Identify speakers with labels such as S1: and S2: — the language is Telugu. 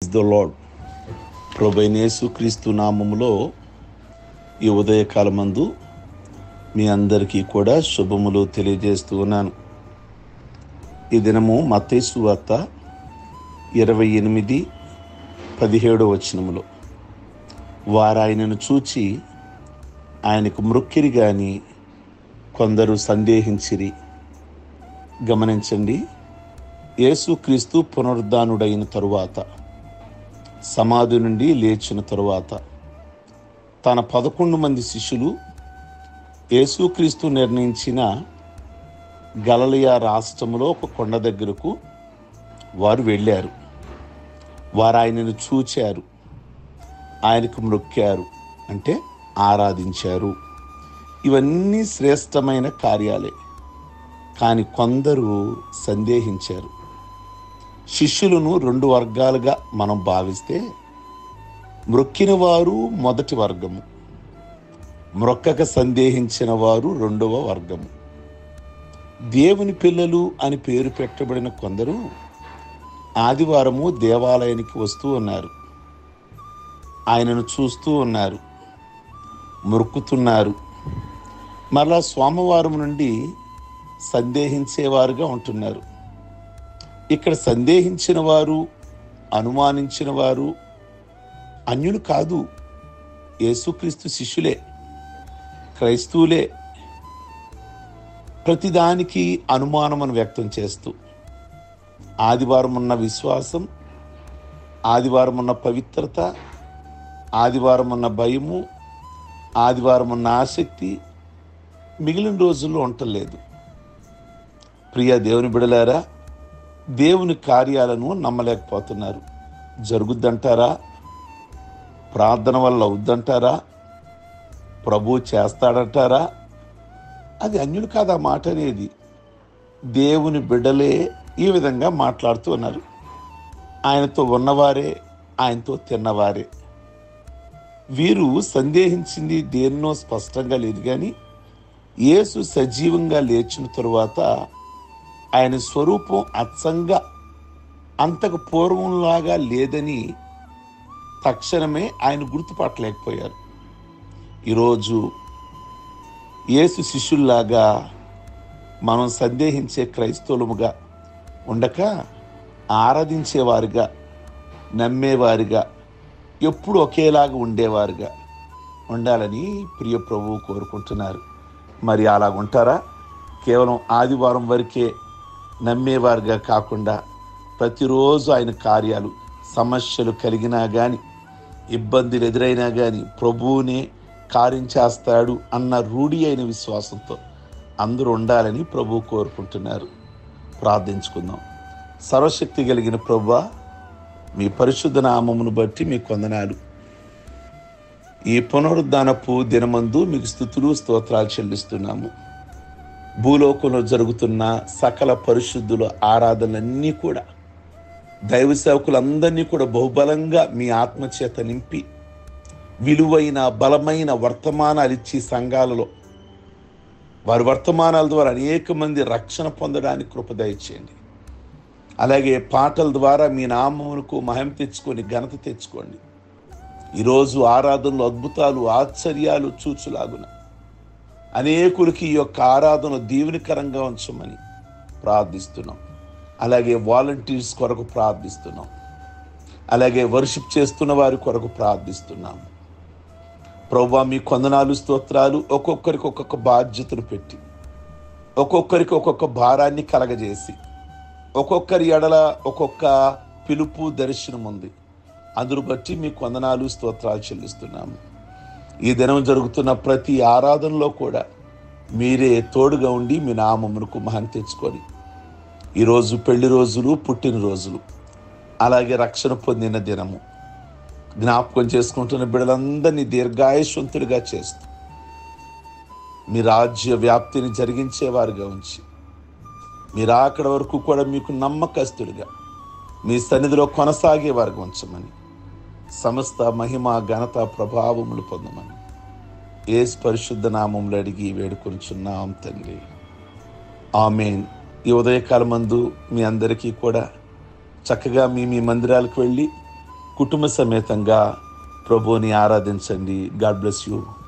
S1: The lord. ప్రభువైన యేసుక్రీస్తు నామములో ఈ ఉదయకాలమందు మీ అందరికీ కూడా శుభములు తెలియజేస్తూ ఉన్నాను. ఈ దినము మత్తయి సువార్త 28:17 వచనములో వారు ఆయనను చూచి ఆయనకు మ్రొక్కిరి గాని కొందరు సందేహించిరి. గమనించండి, యేసుక్రీస్తు పునరుద్ధానుడైన తరువాత, సమాధి నుండి లేచిన తరువాత తన 11 మంది శిష్యులు యేసుక్రీస్తు నిర్ణయించిన గలిలయ రాష్ట్రంలో ఒక కొండ దగ్గరకు వారు వెళ్ళారు. వారు ఆయనను చూచారు, ఆయనకు మ్రొక్కారు, అంటే ఆరాధించారు. ఇవన్నీ శ్రేష్టమైన కార్యాలే. కానీ కొందరు సందేహించారు. శిష్యులను 2 వర్గాలుగా మనం భావిస్తే, మ్రొక్కిన వారు మొదటి వర్గము, మ్రొక్కక సందేహించిన వారు 2వ వర్గము. దేవుని పిల్లలు అని పేరు పెట్టబడిన కొందరు ఆదివారము దేవాలయానికి వస్తూ ఉన్నారు, ఆయనను చూస్తూ ఉన్నారు, మొక్కుతున్నారు. మరలా సోమవారం నుండి సందేహించేవారుగా ఉంటున్నారు. ఇక్కడ సందేహించిన వారు, అనుమానించిన వారు అన్యులు కాదు, యేసుక్రీస్తు శిష్యులే, క్రైస్తవులే. ప్రతిదానికి అనుమానమును వ్యక్తం చేస్తూ, ఆదివారం ఉన్న విశ్వాసం, ఆదివారం ఉన్న పవిత్రత, ఆదివారం ఉన్న భయము, ఆదివారం ఉన్న ఆసక్తి మిగిలిన రోజుల్లో ఉండలేదు. ప్రియ దేవుని బిడలారా, దేవుని కార్యాలను నమ్మలేకపోతున్నారు. జరుగుద్దంటారా? ప్రార్థన వల్ల అవుద్దంటారా? ప్రభు చేస్తాడంటారా? అది అన్యులు కాదు ఆ మాట అనేది. దేవుని బిడ్డలే ఈ విధంగా మాట్లాడుతూ ఉన్నారు. ఆయనతో ఉన్నవారే, ఆయనతో తిన్నవారే. వీరు సందేహించింది దేన్నో స్పష్టంగా లేదు, కానీ యేసు సజీవంగా లేచిన తరువాత ఆయన స్వరూపం అచ్చంగా అంతకు పూర్వంలాగా లేదని తక్షణమే ఆయన గుర్తుపట్టలేకపోయారు. ఈరోజు యేసు శిష్యుల్లాగా మనం సందేహించే క్రైస్తవులముగా ఉండక ఆరాధించేవారుగా, నమ్మేవారుగా, ఎప్పుడు ఒకేలాగా ఉండేవారుగా ఉండాలని ప్రియ ప్రభువు కోరుకుంటున్నారు. మరి అలా ఉంటారా? కేవలం ఆదివారం వరకే నమ్మేవారుగా కాకుండా ప్రతిరోజు ఆయన కార్యాలు, సమస్యలు కలిగినా కానీ, ఇబ్బందులు ఎదురైనా కానీ ప్రభువునే కార్యం చేస్తాడు అన్న రూఢి అయిన విశ్వాసంతో అందరూ ఉండాలని ప్రభువు కోరుకుంటున్నారు. ప్రార్థించుకుందాం. సర్వశక్తి కలిగిన ప్రభువా, మీ పరిశుద్ధ నామమును బట్టి మీకు వందనాలు. ఈ పునరుద్ధానపు దినమందు మీకు స్తుతులు స్తోత్రాలు చెల్లిస్తున్నాము. భూలోకంలో జరుగుతున్న సకల పరిశుద్ధుల ఆరాధనలన్నీ కూడా, దైవ సేవకులందరినీ కూడా బహుబలంగా మీ ఆత్మచేత నింపి, విలువైన బలమైన వర్తమానాలు ఇచ్చి సంఘాలలో వారి వర్తమానాల ద్వారా అనేక మంది రక్షణ పొందడానికి కృప దయచేయండి. అలాగే పాటల ద్వారా మీ నామమునకు మహిమ తెచ్చుకొని ఘనత తెచ్చుకోండి. ఈరోజు ఆరాధనలు అద్భుతాలు, ఆశ్చర్యాలు చూచులాగున అనేకులకి ఈ యొక్క ఆరాధన దీవెనకరంగా ఉంచమని ప్రార్థిస్తున్నాం. అలాగే వాలంటీర్స్ కొరకు ప్రార్థిస్తున్నాం. అలాగే వర్షిప్ చేస్తున్న వారి కొరకు ప్రార్థిస్తున్నాము. ప్రభువా, మీ కొందనాలు స్తోత్రాలు. ఒక్కొక్కరికి ఒక్కొక్క బాధ్యతను పెట్టి, ఒక్కొక్కరికి ఒక్కొక్క భారాన్ని కలగజేసి, ఒక్కొక్కరి ఎడల ఒక్కొక్క పిలుపు, దర్శనం ఉంది. అందును బట్టి మీ కొందనాలు స్తోత్రాలు చెల్లిస్తున్నాము. ఈ దినం జరుగుతున్న ప్రతి ఆరాధనలో కూడా మీరే తోడుగా ఉండి మీ నామమునకు మహిమ తెచ్చుకొని, ఈరోజు పెళ్లి రోజులు, పుట్టినరోజులు, అలాగే రక్షణ పొందిన దినము జ్ఞాపకం చేసుకుంటున్న బిడ్డలందరినీ దీర్ఘాయుష్వంతులుగా చేస్తూ మీ రాజ్య వ్యాప్తిని జరిగించేవారుగా ఉంచి, మీరు అక్కడి వరకు కూడా మీకు నమ్మకస్తులుగా మీ సన్నిధిలో కొనసాగేవారుగా ఉంచమని, సమస్త మహిమ, ఘనత, ప్రభావములు పొందమని యేసు పరిశుద్ధ నామములో అడిగి వేడుకొనుచున్నాం తండ్రి. ఆమేన్. ఈ ఉదయకాలమందు మీ అందరికీ కూడా చక్కగా మీ మందిరాలకు వెళ్ళి కుటుంబ సమేతంగా ప్రభువుని ఆరాధించండి. God bless you.